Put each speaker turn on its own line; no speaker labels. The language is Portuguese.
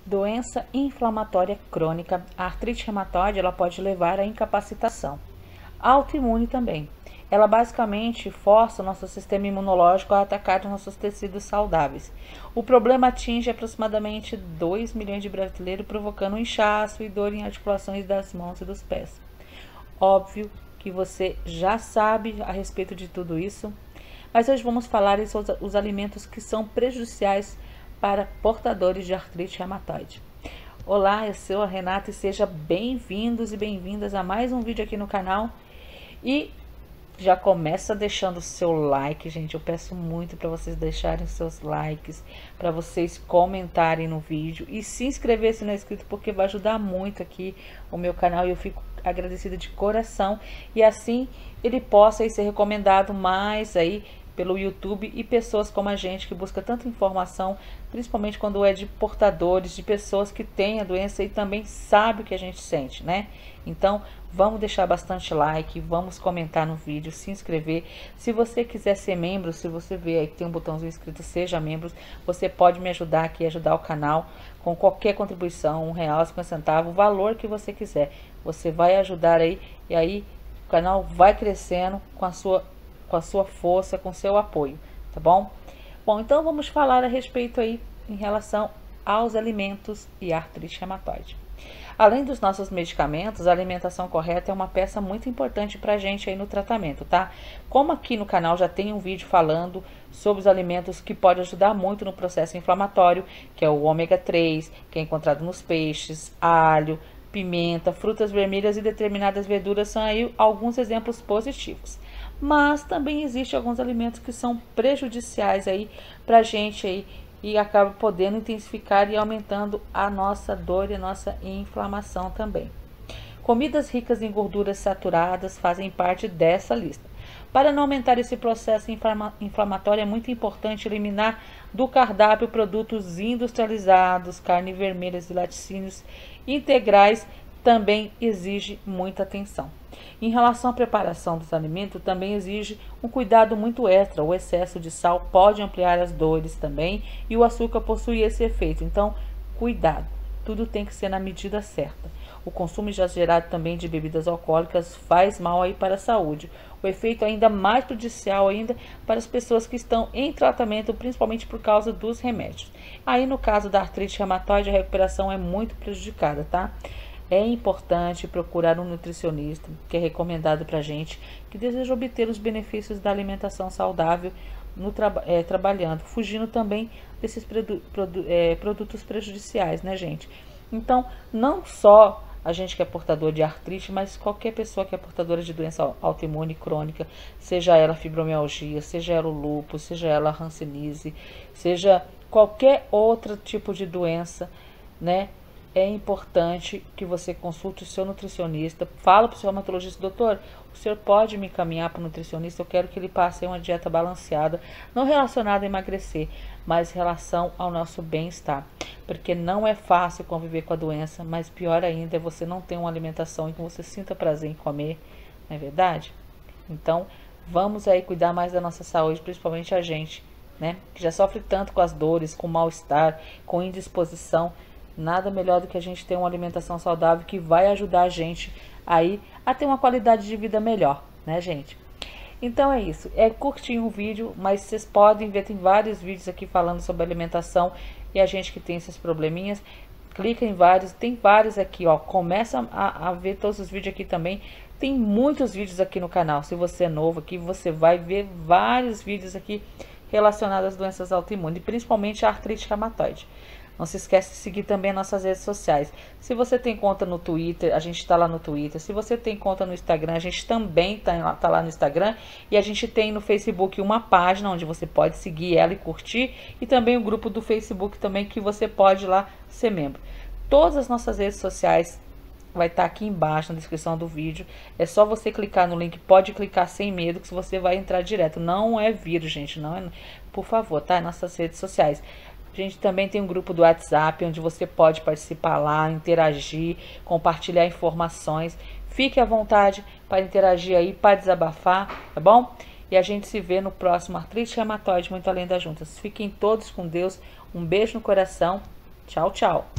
Doença inflamatória crônica, a artrite reumatoide, ela pode levar à incapacitação. Autoimune também. Ela basicamente força o nosso sistema imunológico a atacar os nossos tecidos saudáveis. O problema atinge aproximadamente 2 milhões de brasileiros, provocando inchaço e dor em articulações das mãos e dos pés. Óbvio que você já sabe a respeito de tudo isso, mas hoje vamos falar sobre os alimentos que são prejudiciais para portadores de artrite reumatoide. Olá, eu sou a Renata e seja bem-vindos e bem-vindas a mais um vídeo aqui no canal. E já começa deixando o seu like, gente. Eu peço muito para vocês deixarem os seus likes, para vocês comentarem no vídeo e se inscrever se não é inscrito, porque vai ajudar muito aqui o meu canal e eu fico agradecida de coração. E assim ele possa aí ser recomendado mais aí pelo YouTube e pessoas como a gente que busca tanta informação, principalmente quando é de portadores, de pessoas que têm a doença e também sabe o que a gente sente, né? Então, vamos deixar bastante like, vamos comentar no vídeo, se inscrever. Se você quiser ser membro, se você vê aí que tem um botãozinho inscrito, seja membro, você pode me ajudar aqui, ajudar o canal com qualquer contribuição, R$1, 50 centavos, o valor que você quiser. Você vai ajudar aí e aí o canal vai crescendo com a sua força, com seu apoio, tá bom? Bom, então vamos falar a respeito aí em relação aos alimentos e artrite reumatoide. Além dos nossos medicamentos, a alimentação correta é uma peça muito importante pra gente aí no tratamento, tá? Como aqui no canal já tem um vídeo falando sobre os alimentos que podem ajudar muito no processo inflamatório, que é o ômega 3, que é encontrado nos peixes, alho, pimenta, frutas vermelhas e determinadas verduras, são aí alguns exemplos positivos. Mas também existem alguns alimentos que são prejudiciais aí pra gente aí e acaba podendo intensificar e aumentando a nossa dor e a nossa inflamação também. Comidas ricas em gorduras saturadas fazem parte dessa lista. Para não aumentar esse processo inflamatório, é muito importante eliminar do cardápio produtos industrializados, carne vermelhas e laticínios integrais. Também exige muita atenção. Em relação à preparação dos alimentos, também exige um cuidado muito extra. O excesso de sal pode ampliar as dores também e o açúcar possui esse efeito. Então, cuidado. Tudo tem que ser na medida certa. O consumo exagerado também de bebidas alcoólicas faz mal aí para a saúde. O efeito ainda mais prejudicial ainda para as pessoas que estão em tratamento, principalmente por causa dos remédios. Aí no caso da artrite reumatoide, a recuperação é muito prejudicada, tá? É importante procurar um nutricionista, que é recomendado para gente, que deseja obter os benefícios da alimentação saudável trabalhando, fugindo também desses produtos prejudiciais, né, gente? Então, não só a gente que é portador de artrite, mas qualquer pessoa que é portadora de doença autoimune crônica, seja ela fibromialgia, seja ela o lúpus, seja ela a hanseníase, seja qualquer outro tipo de doença, né? É importante que você consulte o seu nutricionista. Fala para o seu reumatologista: doutor, o senhor pode me encaminhar para o nutricionista? Eu quero que ele passe uma dieta balanceada, não relacionada a emagrecer, mas em relação ao nosso bem-estar. Porque não é fácil conviver com a doença, mas pior ainda é você não ter uma alimentação em que você sinta prazer em comer, não é verdade? Então, vamos aí cuidar mais da nossa saúde, principalmente a gente, né? Que já sofre tanto com as dores, com mal-estar, com indisposição. Nada melhor do que a gente ter uma alimentação saudável que vai ajudar a gente aí a ter uma qualidade de vida melhor, né, gente? Então é isso. É curtinho o vídeo, mas vocês podem ver, tem vários vídeos aqui falando sobre alimentação e a gente que tem esses probleminhas. Clica em vários, tem vários aqui, ó. Começa a ver todos os vídeos aqui também. Tem muitos vídeos aqui no canal. Se você é novo aqui, você vai ver vários vídeos aqui relacionados às doenças autoimunes, principalmente a artrite reumatoide. Não se esquece de seguir também nossas redes sociais. Se você tem conta no Twitter, a gente está lá no Twitter. Se você tem conta no Instagram, a gente também está lá no Instagram. E a gente tem no Facebook uma página onde você pode seguir ela e curtir. E também o grupo do Facebook também que você pode lá ser membro. Todas as nossas redes sociais vai estar aqui embaixo na descrição do vídeo. É só você clicar no link, pode clicar sem medo que você vai entrar direto. Não é vírus, gente, não é, por favor, tá? Nossas redes sociais. A gente também tem um grupo do WhatsApp, onde você pode participar lá, interagir, compartilhar informações. Fique à vontade para interagir aí, para desabafar, tá bom? E a gente se vê no próximo Artrite Reumatoide Muito Além das Juntas. Fiquem todos com Deus. Um beijo no coração. Tchau, tchau.